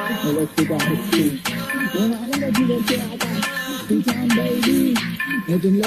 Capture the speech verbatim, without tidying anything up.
let's get out of school. When I wanna do the thing, I got free time, baby.